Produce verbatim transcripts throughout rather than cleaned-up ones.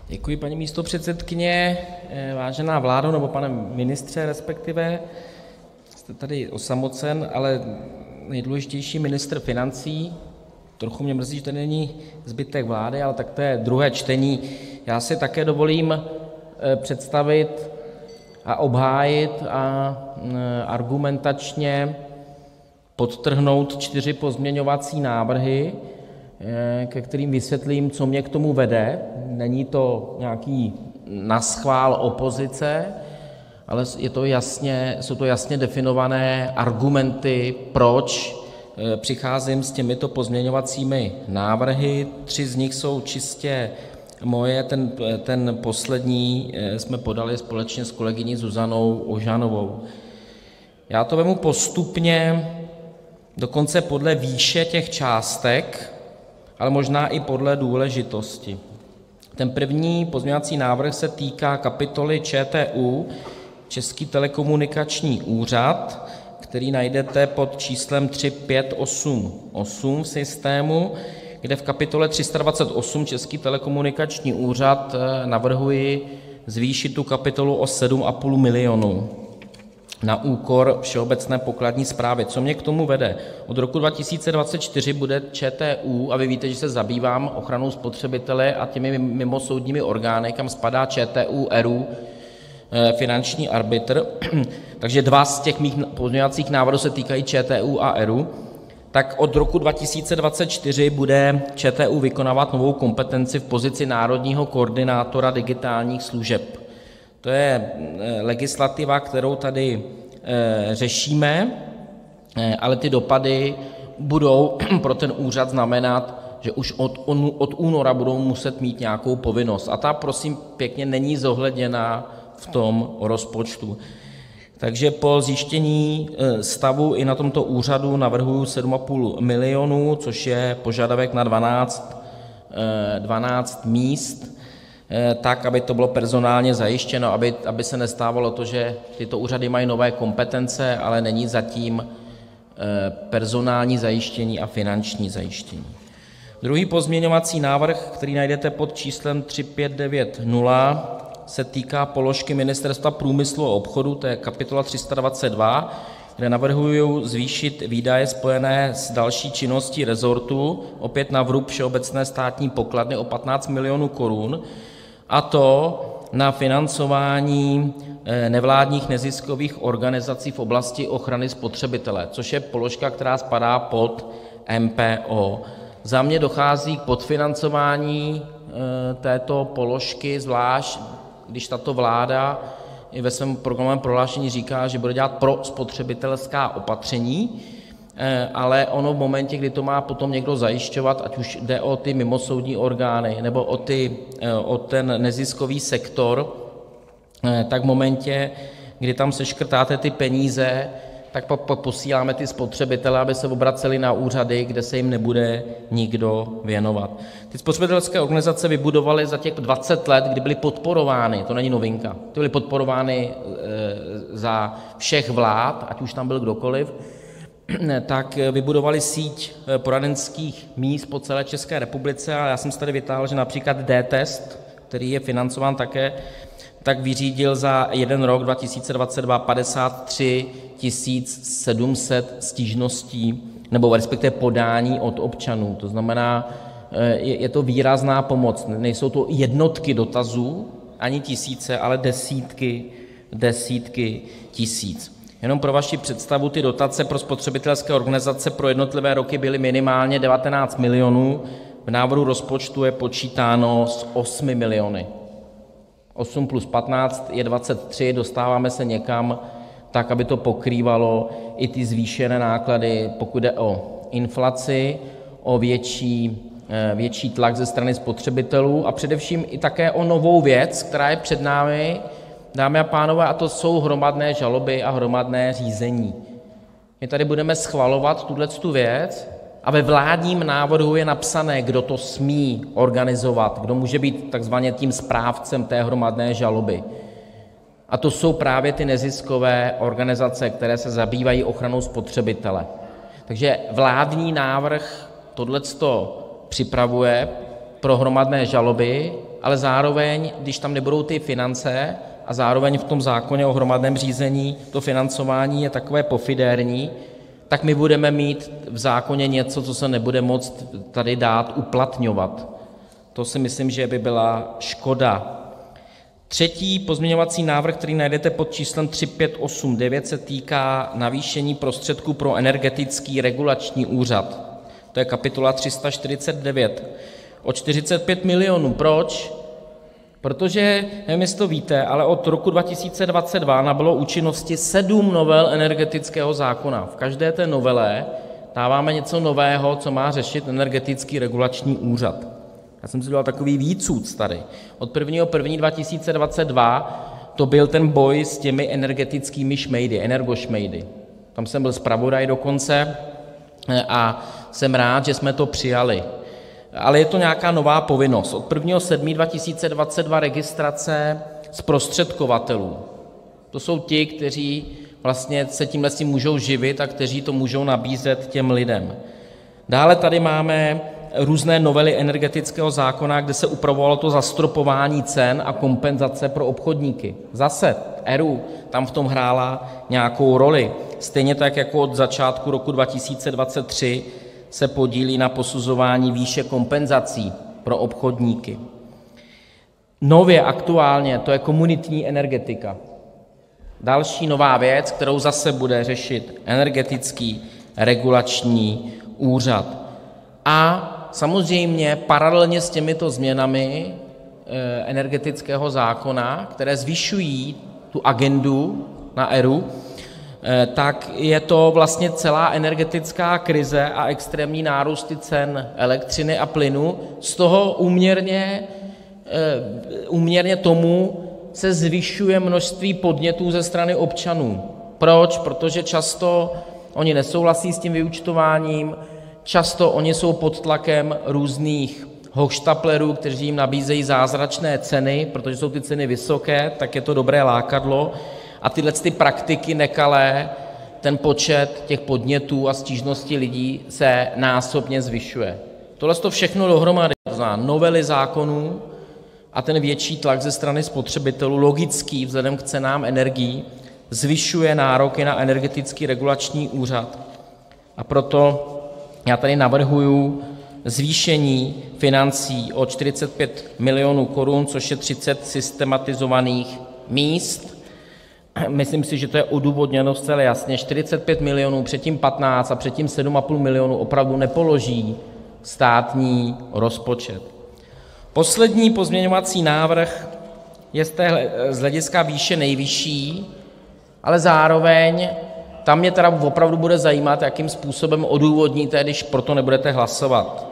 Děkuji, paní místopředsedkyně. Vážená vládo, nebo pane ministře respektive, jste tady osamocen, ale nejdůležitější ministr financí. Trochu mě mrzí, že tady není zbytek vlády, ale tak to je druhé čtení. Já si také dovolím představit a obhájit a argumentačně podtrhnout čtyři pozměňovací návrhy, ke kterým vysvětlím, co mě k tomu vede. Není to nějaký naschvál opozice, ale je to jasně, jsou to jasně definované argumenty, proč přicházím s těmito pozměňovacími návrhy. Tři z nich jsou čistě moje, ten, ten poslední jsme podali společně s kolegyní Zuzanou Ožanovou. Já to vezmu postupně, dokonce podle výše těch částek, ale možná i podle důležitosti. Ten první pozměňovací návrh se týká kapitoly ČTÚ, Český telekomunikační úřad, který najdete pod číslem tři pět osm osm v systému, kde v kapitole tři sta dvacet osm Český telekomunikační úřad navrhuji zvýšit tu kapitolu o sedm a půl milionu na úkor Všeobecné pokladní správy. Co mě k tomu vede? Od roku dva tisíce dvacet čtyři bude ČTÚ, a vy víte, že se zabývám ochranou spotřebitele a těmi mimosoudními orgány, kam spadá ČTÚ, ERÚ, finanční arbitr, takže dva z těch mých pozměňovacích návrhů se týkají ČTÚ a ERÚ, tak od roku dva tisíce dvacet čtyři bude ČTÚ vykonávat novou kompetenci v pozici národního koordinátora digitálních služeb. To je legislativa, kterou tady řešíme, ale ty dopady budou pro ten úřad znamenat, že už od, od února budou muset mít nějakou povinnost. A ta, prosím pěkně, není zohledněna v tom rozpočtu. Takže po zjištění stavu i na tomto úřadu navrhuji sedm a půl milionu, což je požadavek na dvanáct, dvanáct míst, tak, aby to bylo personálně zajištěno, aby, aby se nestávalo to, že tyto úřady mají nové kompetence, ale není zatím personální zajištění a finanční zajištění. Druhý pozměňovací návrh, který najdete pod číslem tři pět devět nula, se týká položky Ministerstva průmyslu a obchodu, to je kapitola tři sta dvacet dva, kde navrhuji zvýšit výdaje spojené s další činností rezortu, opět na vrub Všeobecné státní pokladny o patnáct milionů korun, a to na financování nevládních neziskových organizací v oblasti ochrany spotřebitele, což je položka, která spadá pod M P O. Za mě dochází k podfinancování této položky, zvlášť když tato vláda i ve svém programovém prohlášení říká, že bude dělat prospotřebitelská opatření, ale ono v momentě, kdy to má potom někdo zajišťovat, ať už jde o ty mimosoudní orgány nebo o, ty, o ten neziskový sektor, tak v momentě, kdy tam seškrtáte ty peníze, tak pak posíláme ty spotřebitele, aby se obraceli na úřady, kde se jim nebude nikdo věnovat. Ty spotřebitelské organizace vybudovaly za těch dvacet let, kdy byly podporovány, to není novinka, ty byly podporovány za všech vlád, ať už tam byl kdokoliv, tak vybudovali síť poradenských míst po celé České republice, a já jsem si tady vytáhl, že například D-Test, který je financován také, tak vyřídil za jeden rok dva tisíce dvacet dva padesát tři tisíc sedm set stížností, nebo respektive podání od občanů. To znamená, je, je to výrazná pomoc. Nejsou to jednotky dotazů, ani tisíce, ale desítky, desítky tisíc. Jenom pro vaši představu, ty dotace pro spotřebitelské organizace pro jednotlivé roky byly minimálně devatenáct milionů, v návrhu rozpočtu je počítáno s osmi miliony. osm plus patnáct je dvacet tři, dostáváme se někam tak, aby to pokrývalo i ty zvýšené náklady, pokud jde o inflaci, o větší, větší tlak ze strany spotřebitelů a především i také o novou věc, která je před námi, dámy a pánové, a to jsou hromadné žaloby a hromadné řízení. My tady budeme schvalovat tuhletu věc a ve vládním návrhu je napsané, kdo to smí organizovat, kdo může být takzvaně tím správcem té hromadné žaloby. A to jsou právě ty neziskové organizace, které se zabývají ochranou spotřebitele. Takže vládní návrh tohleto připravuje pro hromadné žaloby ale zároveň, když tam nebudou ty finance a zároveň v tom zákoně o hromadném řízení to financování je takové pofidérní, tak my budeme mít v zákoně něco, co se nebude moct tady dát uplatňovat. To si myslím, že by byla škoda. Třetí pozměňovací návrh, který najdete pod číslem tři pět osm devět, se týká navýšení prostředků pro Energetický regulační úřad. To je kapitola tři sta čtyřicet devět o čtyřicet pět milionů. Proč? Protože, nevím, jestli to víte, ale od roku dva tisíce dvacet dva nabylo účinnosti sedm novel energetického zákona. V každé té novele dáváme něco nového, co má řešit Energetický regulační úřad. Já jsem si dělal takový výcuc tady. Od prvního prvního dva tisíce dvacet dva to byl ten boj s těmi energetickými šmejdy, energošmejdy. Tam jsem byl zpravodaj dokonce a jsem rád, že jsme to přijali. Ale je to nějaká nová povinnost. Od prvního sedmého dva tisíce dvacet dva registrace zprostředkovatelů. To jsou ti, kteří vlastně se tímhle si můžou živit a kteří to můžou nabízet těm lidem. Dále tady máme různé novely energetického zákona, kde se upravovalo to zastropování cen a kompenzace pro obchodníky. Zase E R U tam v tom hrála nějakou roli. Stejně tak jako od začátku roku dva tisíce dvacet tři se podílí na posuzování výše kompenzací pro obchodníky. Nově, aktuálně, to je komunitní energetika. Další nová věc, kterou zase bude řešit Energetický regulační úřad. A samozřejmě paralelně s těmito změnami energetického zákona, které zvyšují tu agendu na E R U, tak je to vlastně celá energetická krize a extrémní nárůsty cen elektřiny a plynu. Z toho úměrně, úměrně tomu se zvyšuje množství podnětů ze strany občanů. Proč? Protože často oni nesouhlasí s tím vyúčtováním, často oni jsou pod tlakem různých hochštaplerů, kteří jim nabízejí zázračné ceny, protože jsou ty ceny vysoké, tak je to dobré lákadlo. A tyhle ty praktiky nekalé, ten počet těch podnětů a stížností lidí se násobně zvyšuje. Tohle to všechno dohromady, to znamená novely zákonů a ten větší tlak ze strany spotřebitelů, logický vzhledem k cenám energií, zvyšuje nároky na Energetický regulační úřad. A proto já tady navrhuji zvýšení financí o čtyřicet pět milionů korun, což je třicet systematizovaných míst. Myslím si, že to je odůvodněno zcela jasně. čtyřicet pět milionů, předtím patnáct a předtím sedm a půl milionu opravdu nepoloží státní rozpočet. Poslední pozměňovací návrh je z, té, z hlediska výše nejvyšší, ale zároveň tam mě teda opravdu bude zajímat, jakým způsobem odůvodníte, když proto nebudete hlasovat.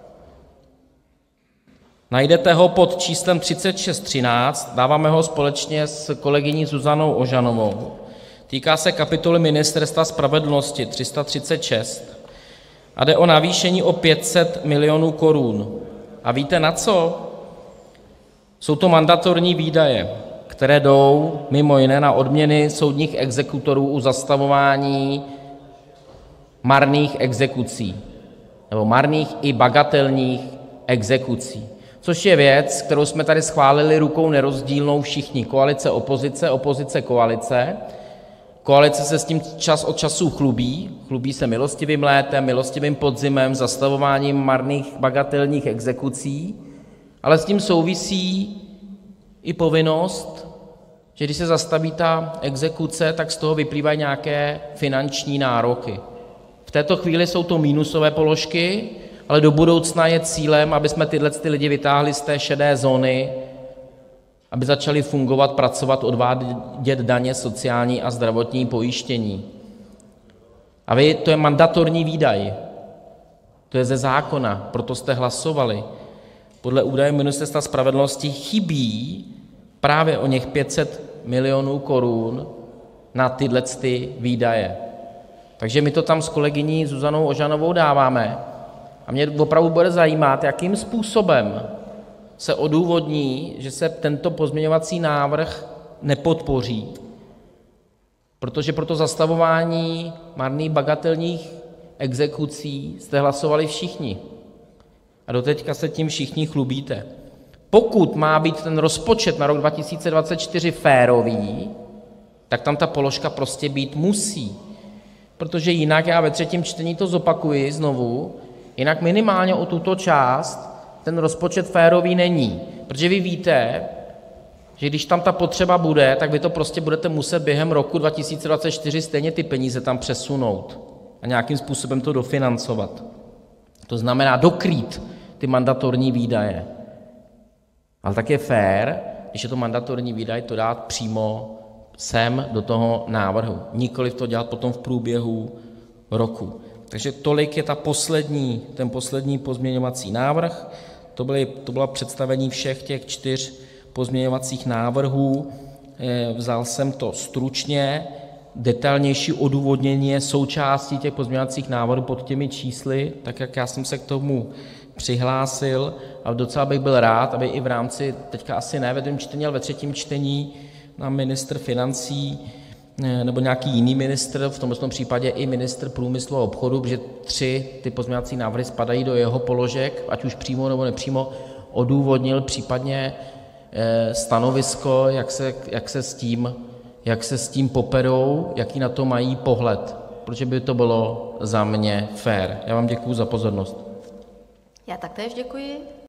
Najdete ho pod číslem třicet šest třináct, dáváme ho společně s kolegyní Zuzanou Ožanovou. Týká se kapitoly Ministerstva spravedlnosti tři sta třicet šest a jde o navýšení o pět set milionů korun. A víte na co? Jsou to mandatorní výdaje, které jdou mimo jiné na odměny soudních exekutorů u zastavování marných exekucí nebo marných i bagatelních exekucí. Což je věc, kterou jsme tady schválili rukou nerozdílnou všichni, koalice, opozice, opozice, koalice. Koalice se s tím čas od času chlubí, chlubí se milostivým létem, milostivým podzimem, zastavováním marných bagatelních exekucí, ale s tím souvisí i povinnost, že když se zastaví ta exekuce, tak z toho vyplývají nějaké finanční nároky. V této chvíli jsou to minusové položky, ale do budoucna je cílem, aby jsme tyhle ty lidi vytáhli z té šedé zóny, aby začali fungovat, pracovat, odvádět daně, sociální a zdravotní pojištění. A vy, to je mandatorní výdaj, to je ze zákona, proto jste hlasovali. Podle údajů Ministerstva spravedlnosti chybí právě o něch pět set milionů korun na tyhle ty výdaje. Takže my to tam s kolegyní Zuzanou Ožanovou dáváme. A mě opravdu bude zajímat, jakým způsobem se odůvodní, že se tento pozměňovací návrh nepodpoří. Protože pro to zastavování marných bagatelních exekucí jste hlasovali všichni. A doteďka se tím všichni chlubíte. pokud má být ten rozpočet na rok dva tisíce dvacet čtyři férový, tak tam ta položka prostě být musí, protože jinak, já ve třetím čtení to zopakuji znovu, jinak minimálně o tuto část ten rozpočet férový není, protože vy víte, že když tam ta potřeba bude, tak vy to prostě budete muset během roku dva tisíce dvacet čtyři stejně ty peníze tam přesunout a nějakým způsobem to dofinancovat. To znamená dokrýt ty mandatorní výdaje. Ale tak je fér, když je to mandatorní výdaj, to dát přímo sem do toho návrhu, nikoliv to dělat potom v průběhu roku. Takže tolik je ta poslední, ten poslední pozměňovací návrh. To, byly, to bylo představení všech těch čtyř pozměňovacích návrhů. Vzal jsem to stručně, detailnější odůvodnění je součástí těch pozměňovacích návrhů pod těmi čísly, tak jak já jsem se k tomu přihlásil, ale docela bych byl rád, aby i v rámci, teďka asi ne ve druhém čtení, ale ve třetím čtení nám ministr financí nebo nějaký jiný ministr, v tomto případě i ministr průmyslu a obchodu, protože tři ty pozměňovací návrhy spadají do jeho položek, ať už přímo nebo nepřímo, odůvodnil případně stanovisko, jak se, jak se s tím, jak se s tím poperou, jaký na to mají pohled, protože by to bylo za mě fér. Já vám děkuju za pozornost. Já taktéž děkuji.